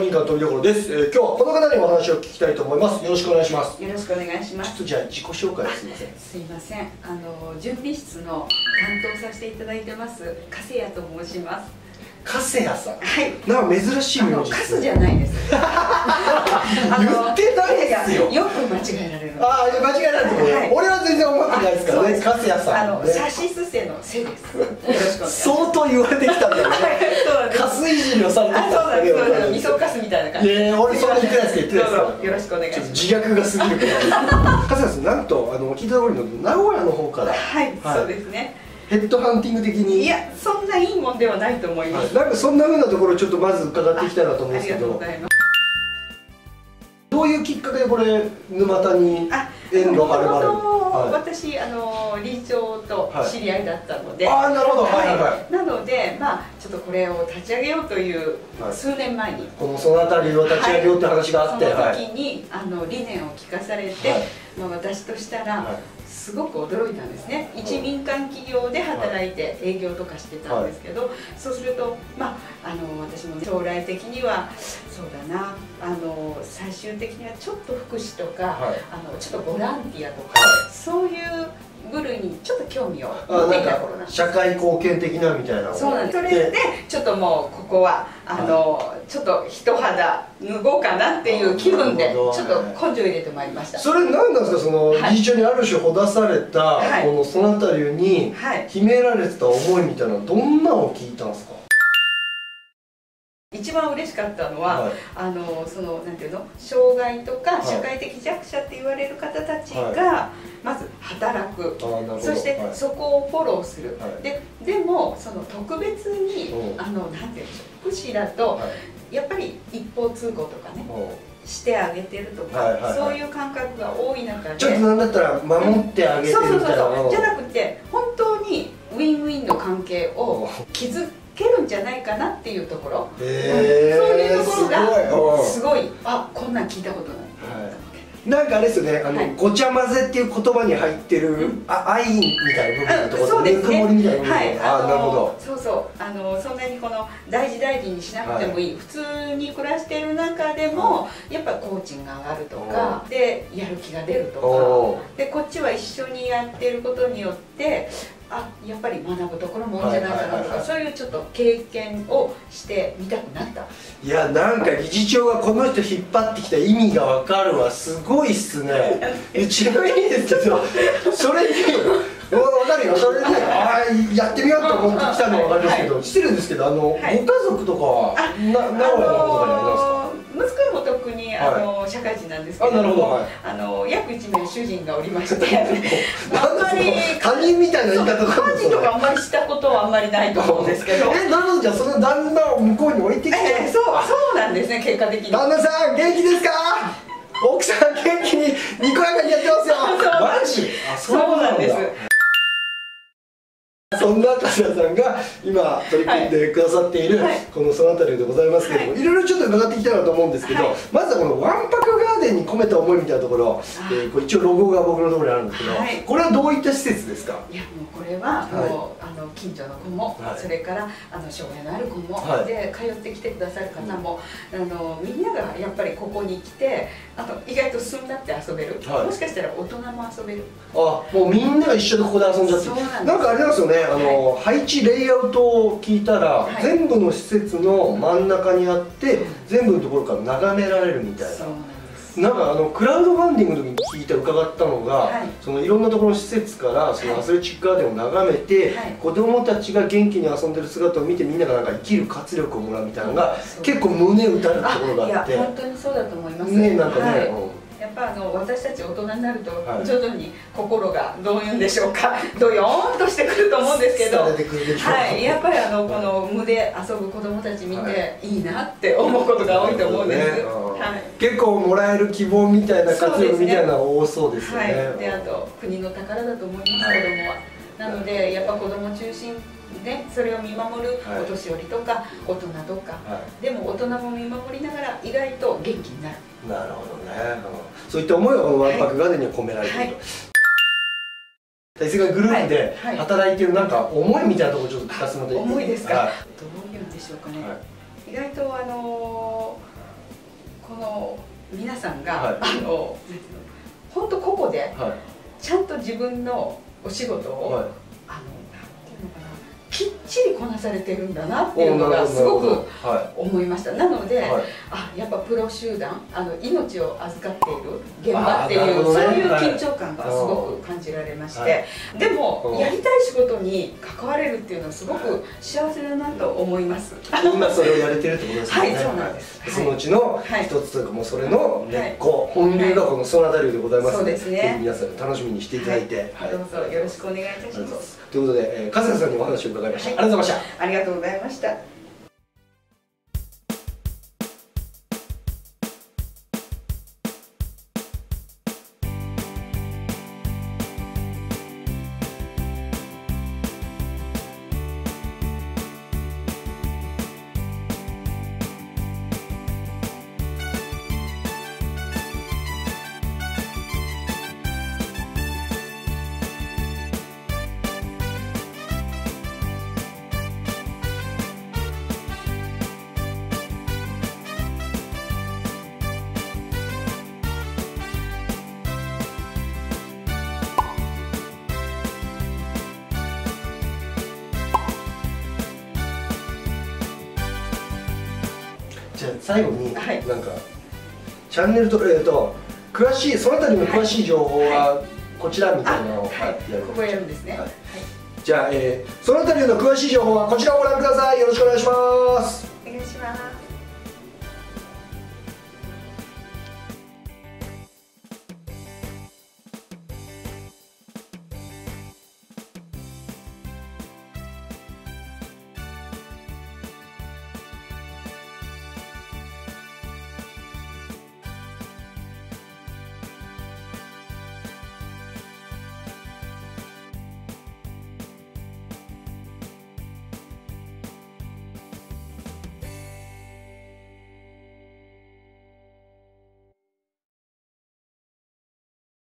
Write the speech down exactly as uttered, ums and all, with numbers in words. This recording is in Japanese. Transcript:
人間飛びどころです、えー、今日はこの方にお話を聞きたいと思います。よろしくお願いします。 よろしくお願いします。 ちょっとじゃあ自己紹介すみません。 すいません。あの準備室の担当させていただいてます加瀬谷と申します。 加瀬谷さん。 はい。 なんか珍しい名字。 カスじゃないです。 言ってないですよ。 よく間違えられる。 ああ、間違えられるね。俺は全然思ってないですからね。加瀬谷さん。 あのさしすせのせです。よろしくお願いします。 相当言われてきたんだよね。カスいじりをされてきたんだけど。 味噌カスみたいな感じ。 いや俺そんな言ってないですけど言ってないです。 よろしくお願いします。 自虐が過ぎるから。加瀬谷さん、なんとあの聞いたところに名古屋の方から。 はい、そうですね。 ヘッドハンティング的に。 いや、そんないいもんではないと思います。 なんかそんな風なところちょっとまず伺っていきたいなと思うんですけど。どういうきっかけでこれ沼田に縁のあるある。 私あの理事長と知り合いだったので、 ああなるほど、はいはい。 なのでまあちょっとこれを立ち上げようという数年前にこのそのあたりを立ち上げようって話があって、 その時にあの理念を聞かされて、まあ私としたらすごく驚いたんですね。一民間企業で働いて営業とかしてたんですけど、そうするとまああの私も将来的にはそうだな、あの最終的にはちょっと福祉とか、あのちょっとボランティアとか、そういう部類にちょっと興味を持っていた頃なんです。 社会貢献的なみたいな。 そうなんです。それでちょっともうここはあのちょっと一肌脱ごうかなっていう気分でちょっと根性入れてまいりました。 それ何なんですか、その理事長にある種ほだされたこのそのあたりに秘められてた思いみたいな、どんなのを聞いたんですか？ 一番嬉しかったのは、はい、あのそのなんていうの、障害とか社会的弱者って言われる方たちがまず働く、はい、そして、はい、そこをフォローする、はい、ででもその特別に、うん、あのなんていうんでしょう、福祉だと、はい、やっぱり一方通行とかね、うん、してあげてるとか、そういう感覚が多い中で、 ちょっとなんだったら守ってあげてるみたいな、そうそうそうじゃなくて本当にウィンウィンの関係を築くけるんじゃないかなっていうところ、そういうところがすごい、あ、こんなん聞いたことない。 なんかあれですよね、あのごちゃ混ぜっていう言葉に入ってる愛みたいな部分のところ、ぬくもりみたいな部分、あ、なるほど。そうそう、あのそんなにこの大事大事にしなくてもいい、普通に暮らしてる中でもやっぱ工賃が上がるとかでやる気が出るとかで、こっちは一緒にやってることによってあ、やっぱり学ぶところも多いんじゃないかなとか、そういうちょっと経験をしてみたくなった。いや、なんか理事長がこの人引っ張ってきた意味がわかるわ。すごいっすね。ちなみにですけど、それに分かるよ、それでああやってみようと思ってきたのは分かるんですけど、失礼ですけど、あのご家族とかは名古屋の方とかにありますか？ 息子も特にあの社会人なんですけれども、あの約一名主人がおりまして、あんまり他人みたいな言い方とか家事とかあんまりしたことはあんまりないと思うんですけど、 え、なるほど、じゃあその旦那を向こうに置いてきて、 そうそうなんですね、結果的に。 旦那さん元気ですか？奥さん元気ににこやかにやってますよ。マジ？あ、 そうなんです。 そんな加瀬谷さんが今取り組んでくださっているこのそのあたりでございますけれども、いろいろちょっと伺っていきたいなと思うんですけど、まずはこのわんぱくガーデンに込めた思いみたいなところ、これ一応ロゴが僕のところにあるんですけど、これはどういった施設ですか？ いや、もうこれはもうあの近所の子も、それからあの障害のある子もで通ってきてくださる方も、あのみんながやっぱりここに来て、あと意外と進んだって遊べる、もしかしたら大人も遊べる。 あ、もうみんなが一緒でここで遊んじゃって、なんかあれなんですよね、あの配置レイアウトを聞いたら、全部の施設の真ん中にあって全部のところから眺められるみたいな。なんかあのクラウドファンディングの時に聞いて伺ったのが、はい、そのいろんなところの施設からそのアスレチックガーデンを眺めて、はい、子どもたちが元気に遊んでる姿を見てみんながなんか生きる活力をもらうみたいなのが結構胸打たれるところがあって、 いや本当にそうだと思いますね、なんかね、はい、 やっぱあの私たち大人になると徐々に心がどういうんでしょうか、ドヨーンとしてくると思うんですけど、はい、やっぱりあのこの無で遊ぶ子どもたち見ていいなって思うことが多いと思うんです。 結構もらえる希望みたいな活用みたいなの多そうですよね。 で、あと国の宝だと思います、子どもは。なのでやっぱ子ども中心でそれを見守るお年寄りとか大人とか、でも大人も見守りながら意外と元気になる。 なるほどね。そういった思いがこのわんぱくガーデンには込められていると。大勢がグループで働いているなんか思いみたいなところちょっと聞かせてもらっていいですか？ 思いですか。どういうんでしょうかね。意外とあのこの皆さんが、はい、あの本当ここでちゃんと自分のお仕事を、はい、あのなんていうのかな、きっちりこなされてるんだなっていうのがすごく思いました。なので、はい、あ、やっぱプロ集団、あの命を預かっている現場っていう、ね、そういう緊張感がすごく感じられまして、はい、でもやりたい仕事に関われるっていうのはすごく幸せだなと思います。 今それをやれてるってことですね。 はい、そうなんです。 そのうちの一つというか、もうそれの根っこ、本流がこのそなた流でございますので、ぜひ皆さん楽しみにしていただいて、 どうぞよろしくお願いいたします。 ということで、春日さんにお話を伺いました。ありがとうございました。 ありがとうございました。 じゃあ最後に、はい、なんかチャンネルとえっと詳しいそのあたりの詳しい情報はこちらみたいなのを、 はい、やるここやるんですね。はい、 じゃあ、えー、そのあたりの詳しい情報はこちらをご覧ください。よろしくお願いします。 お願いします。